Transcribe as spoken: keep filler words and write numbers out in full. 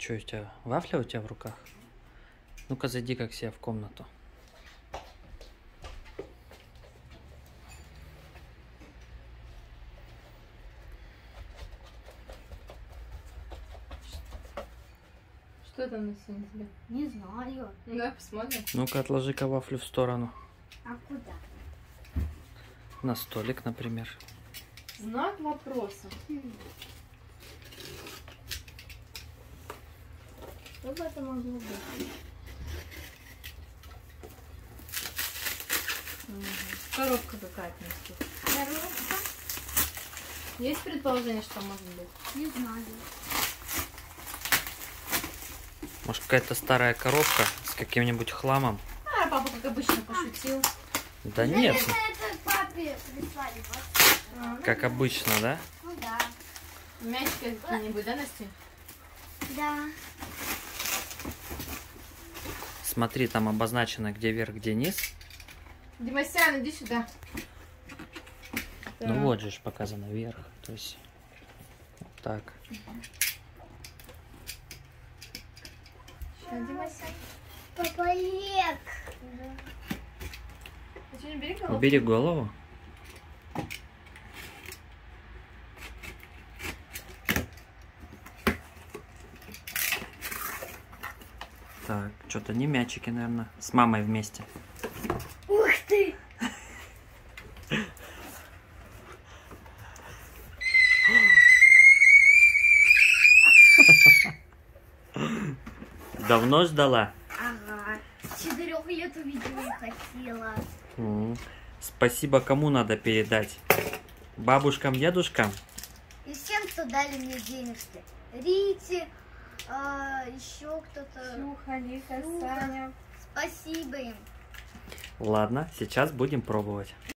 Что у тебя? Вафля у тебя в руках? Ну-ка, зайди как себе в комнату. Что там на стене тебе? Не знаю. Ну, давай посмотрим. Ну-ка, отложи-ка вафлю в сторону. А куда? На столик, например. Знак вопроса. Что бы это могло быть? Угу. Коробка какая-то несет. Коробка? Есть предположение, что может быть? Не знаю. Может, какая-то старая коробка с каким-нибудь хламом? А, папа, как обычно, пошутил. Да нет, Наверное, это папе прислали. А, как обычно, да? Ну да. Мячики какие-нибудь, да, Настя? Да. Смотри, там обозначено, где вверх, где низ. Димасян, иди сюда. Ну Так. вот же ж показано вверх. То есть вот так. Ща, Димасян. Папа Лек. Ты что, не бери голову? Убери голову. Так, что-то не мячики, наверное. С мамой вместе. Ух ты! Давно ждала? Ага. С четырех лет увидела и хотела. М. Спасибо кому надо передать? Бабушкам, дедушкам? И всем, кто дали мне денежки. Рите, а, еще кто-то. Слуха, Лика, Слуха. Саня. Спасибо им. Ладно, сейчас будем пробовать.